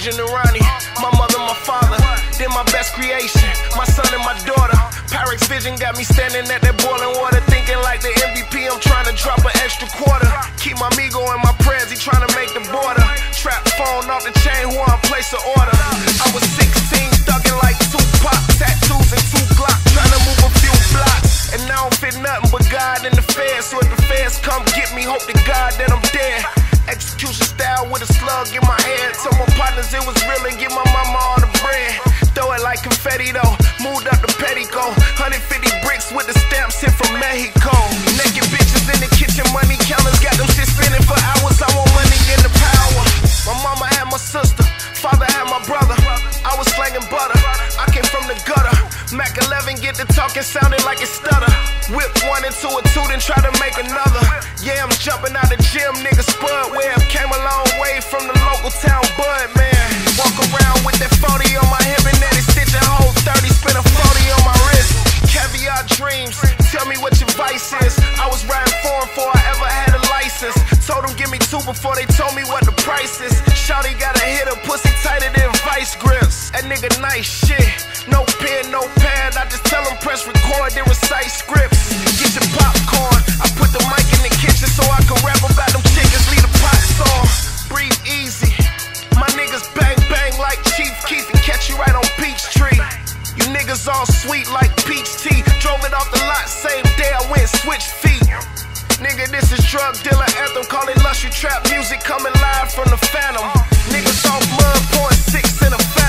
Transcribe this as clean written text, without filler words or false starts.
Vision and Ronnie, my mother, my father, then my best creation, my son and my daughter. Pyrex Vision got me standing at that boiling water, thinking like the MVP, I'm trying to drop an extra quarter. Keep my amigo in my prayers, he trying to make the border. Trap phone off the chain, who I place an order. I was 16, thugging like Tupac, tattoos and 2 Glock, trying to move a few blocks. And I don't fit nothing but God and the feds, so if the feds come get me, hope to God that I'm dead. Execution style with a slug in my head. Told my partners it was real and give my mama all the bread. Throw it like confetti though, moved up the petticoat. 150 bricks with the stamps hit from Mexico. Naked bitches in the kitchen, money counters got them shit spinning for hours. I want money and the power. My mama had my sister, father had my brother. I was slanging butter, I came from the gutter. Mac 11 get to talking, sounding like it stutter. Whip 1 into a 2, then try to make another. Yeah, I'm jumping out the gym, nigga spud web. Came a long way from the local town bud, man. Walk around with that 40 on my hip and then it stitch a whole 30, spin a 40 on my wrist. Caviar dreams, tell me what your vice is. I was riding foreign before I ever had a license. Told them give me 2 before they told me what the price is. Shawty got a hit, her pussy tighter than vice grips. That nigga nice shit, no pen, no pad. I just tell them press record, then recite scripts. Get your popcorn, I put the mic in the kitchen so I can rap about them chickens. Leave the pots on, breathe easy. My niggas bang bang like Chief Keef and catch you right on Peachtree. You niggas all sweet like peach tea. Drove it off the lot, same day I went switch feet. Nigga, this is drug dealer anthem. Call it luxury trap music coming live from the Phantom. Niggas off mud, pouring 6 in a